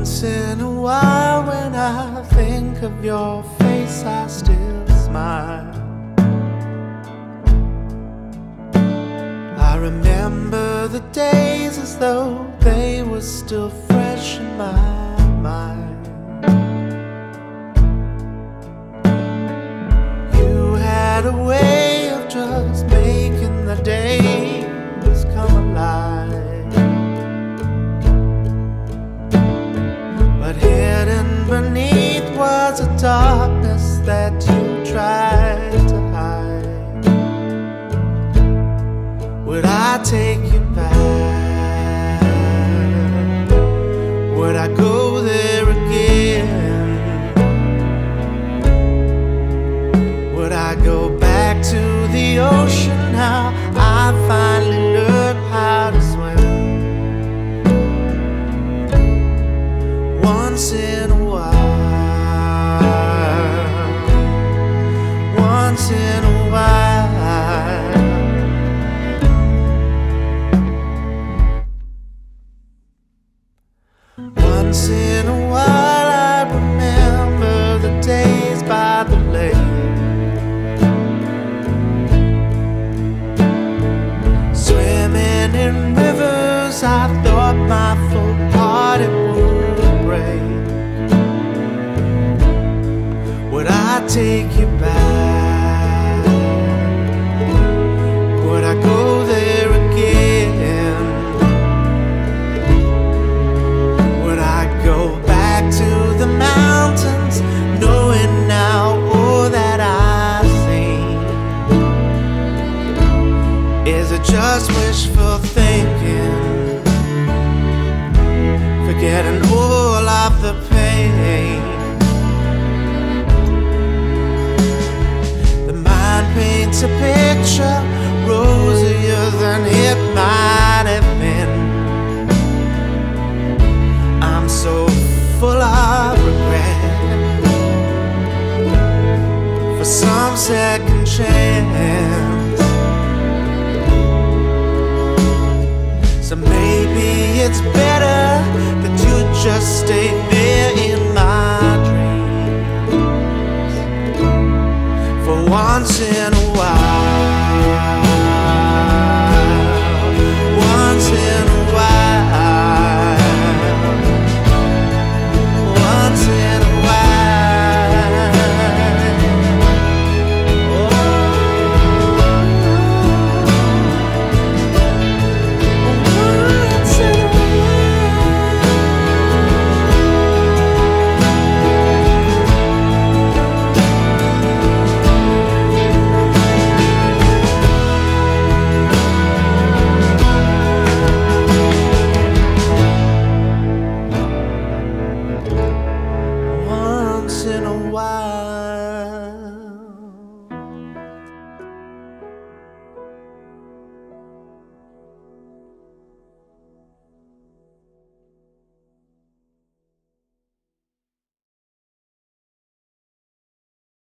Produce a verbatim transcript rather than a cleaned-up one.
Once in a while when I think of your face, I still smile. I remember the days as though they were still fresh in my mind. You had a way of just making the days come alive. But hidden beneath was a darkness that you tried to hide. Would I take you back? Would I go there again? Would I go back to the ocean now I finally learned how to swim? Once in a while, once in a while. Once in a while I remember the days by the lake, swimming in rivers I thought my full heart it would break. Would I take you back? Would I go there again? Would I go back to the mountains, knowing now all that I've seen? Is it just wishful thinking, forgetting all of the pain? The mind paints a picture rosier than it might have been. I'm so full of regret for some second chance. So maybe it's better